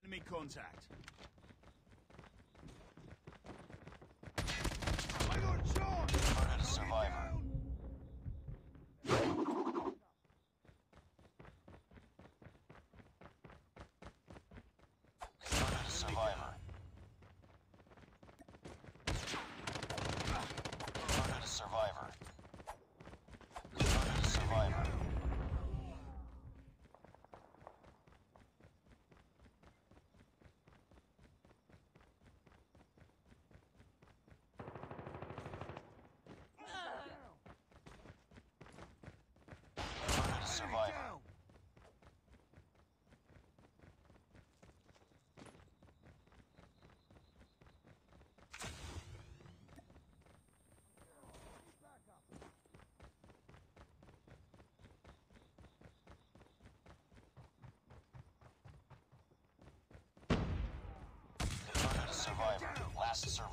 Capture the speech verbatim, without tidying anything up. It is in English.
Enemy contact. I got shot! Murdered a survivor. Murdered a survivor. Murdered a survivor. Murdered a survivor. Murdered a survivor. Murdered a survivor. Last survivor.